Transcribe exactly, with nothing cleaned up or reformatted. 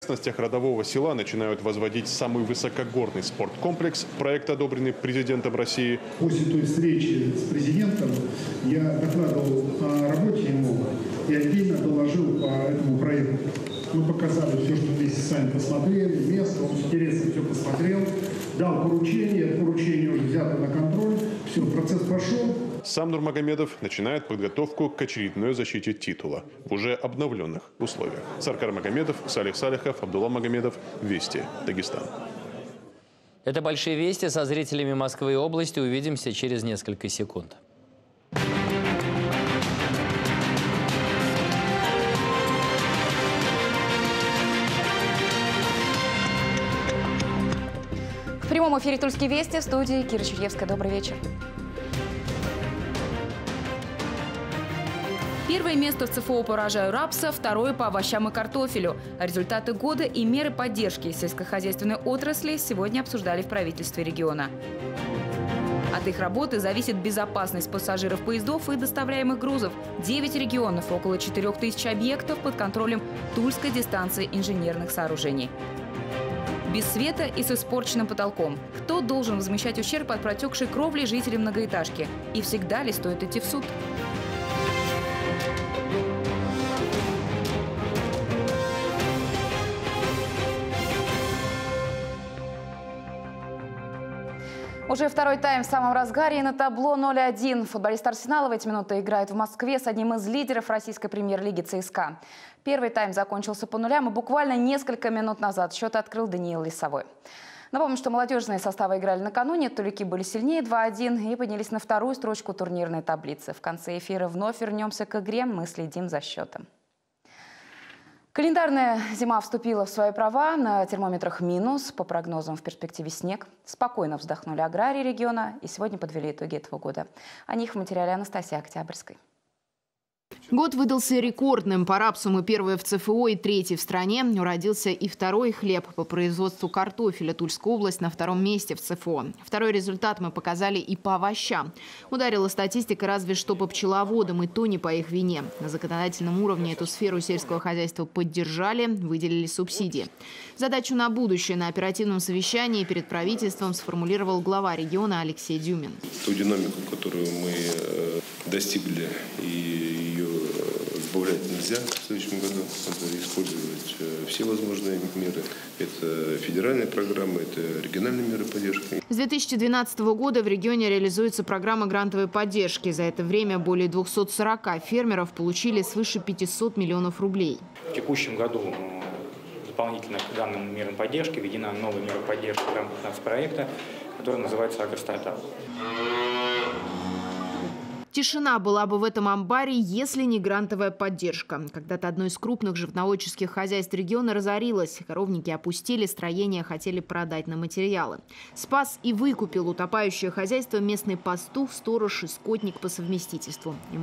окрестностях родового села начинают возводить самый высокогорный спорткомплекс. Проект, одобренный президентом России. После той встречи с президентом я докладывал о работе ему и отдельно доложил по этому проекту. Мы показали все, что вместе с вами посмотрели, место, он интересно все посмотрел, дал поручение, поручение уже взято на контроль, все, процесс пошел. Сам Нурмагомедов начинает подготовку к очередной защите титула в уже обновленных условиях. Саркар Магомедов, Салих Салихов, Абдулла Магомедов. Вести. Дагестан. Это «Большие вести». Со зрителями Москвы и области увидимся через несколько секунд. В прямом эфире «Тульские вести», в студии Кира Черьевская. Добрый вечер. Первое место в ЦФО по урожаю рапса, второе по овощам и картофелю. Результаты года и меры поддержки сельскохозяйственной отрасли сегодня обсуждали в правительстве региона. От их работы зависит безопасность пассажиров поездов и доставляемых грузов. Девять регионов, около четырёх тысяч объектов под контролем Тульской дистанции инженерных сооружений. Без света и с испорченным потолком. Кто должен возмещать ущерб от протекшей кровли жителей многоэтажки? И всегда ли стоит идти в суд? Уже второй тайм в самом разгаре и на табло ноль один. Футболист Арсенала в эти минуты играет в Москве с одним из лидеров российской премьер-лиги ЦСКА. Первый тайм закончился по нулям, и буквально несколько минут назад счет открыл Даниил Лисовой. Напомню, что молодежные составы играли накануне, тулики были сильнее два один и поднялись на вторую строчку турнирной таблицы. В конце эфира вновь вернемся к игре, мы следим за счетом. Календарная зима вступила в свои права, на термометрах минус, по прогнозам в перспективе снег. Спокойно вздохнули аграрии региона и сегодня подвели итоги этого года. О них в материале Анастасии Октябрьской. Год выдался рекордным. По рапсу мы первые в ЦФО и третий в стране. Родился и второй хлеб по производству картофеля. Тульская область на втором месте в ЦФО. Второй результат мы показали и по овощам. Ударила статистика разве что по пчеловодам, и то не по их вине. На законодательном уровне эту сферу сельского хозяйства поддержали, выделили субсидии. Задачу на будущее на оперативном совещании перед правительством сформулировал глава региона Алексей Дюмин. Ту динамику, которую мы достигли, и ее сбавлять нельзя в следующем году. Надо использовать все возможные меры. Это федеральные программы, это региональные меры поддержки. С две тысячи двенадцатого года в регионе реализуется программа грантовой поддержки. За это время более двухсот сорока фермеров получили свыше пятисот миллионов рублей. В текущем году дополнительно к данным мерам поддержки введена новая мера поддержки в рамках нацпроекта, которая называется «Агростартап». Тишина была бы в этом амбаре, если не грантовая поддержка. Когда-то одно из крупных животноводческих хозяйств региона разорилось. Коровники опустили, строения хотели продать на материалы. Спас и выкупил утопающее хозяйство местный пастух, сторож и скотник по совместительству.